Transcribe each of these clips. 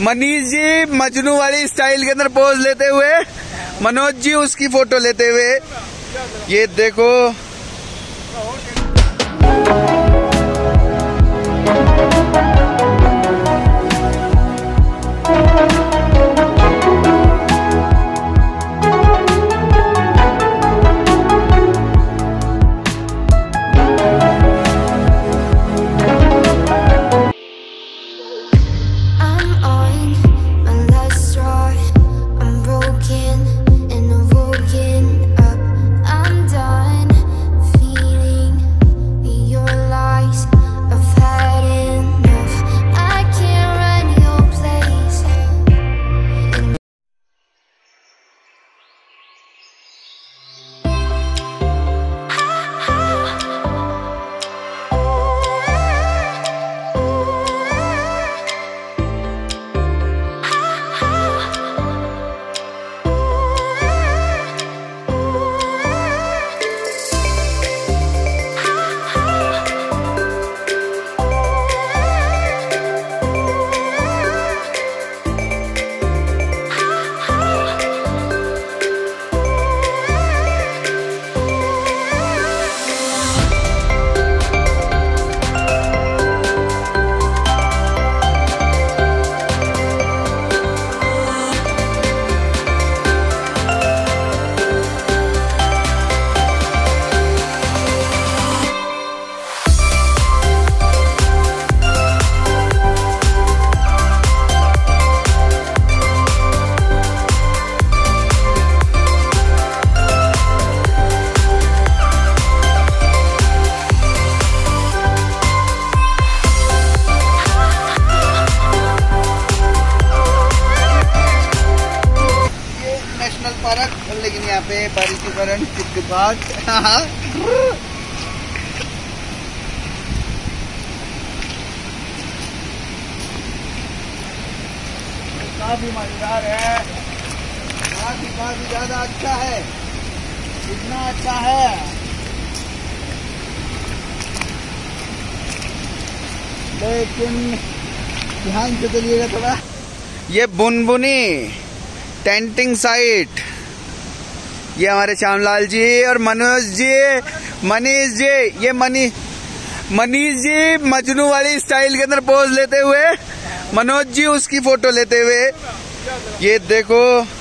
मनीष जी मजनू वाली स्टाइल के अंदर पोज लेते हुए, मनोज जी उसकी फोटो लेते हुए। ये देखो पार्क, लेकिन यहाँ पे बारिश के कारण दिक्कत। काफी मजेदार है, काफी ज्यादा अच्छा है, इतना अच्छा है। लेकिन ध्यान से चलिएगा थोड़ा। ये बुनबुनी टेंटिंग साइट, ये हमारे श्यामलाल जी और मनोज जी, मनीष जी, ये मनीष जी मजनू वाली स्टाइल के अंदर पोज लेते हुए, मनोज जी उसकी फोटो लेते हुए। ये देखो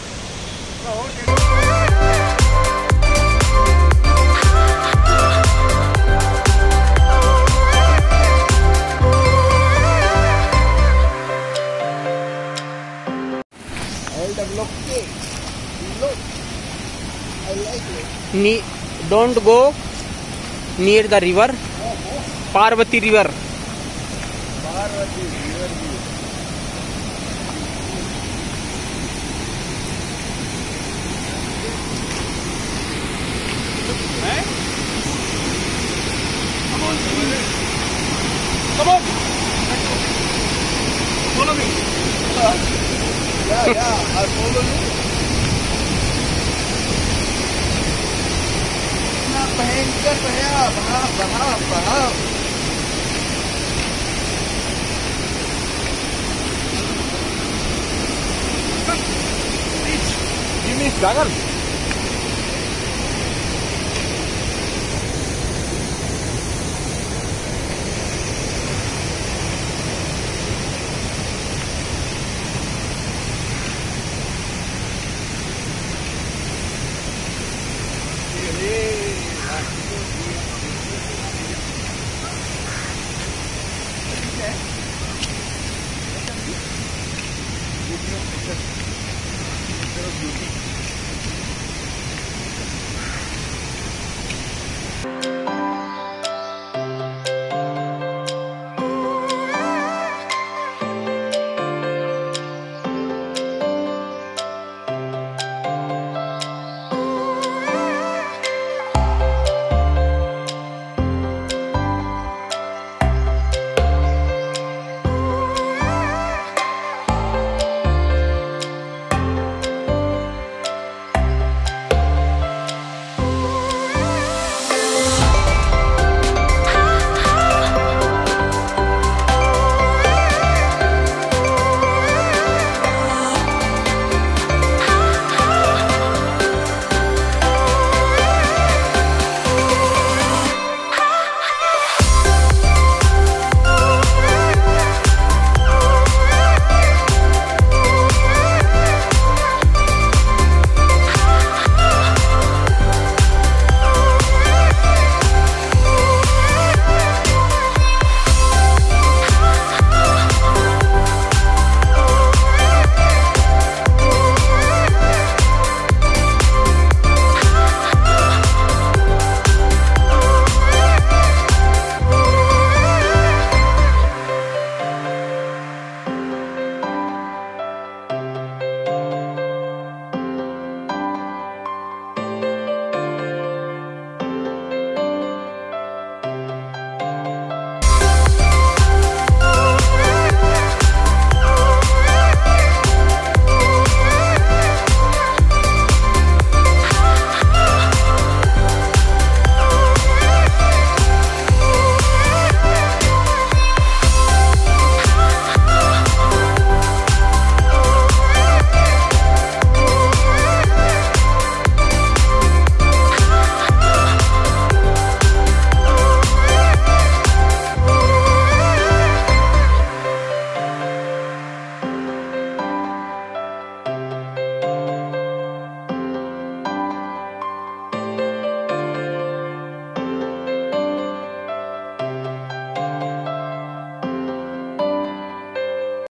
don't go near the river, Parvati river. Come on, follow me. Yeah, I follow you. भयंकर बहा Give me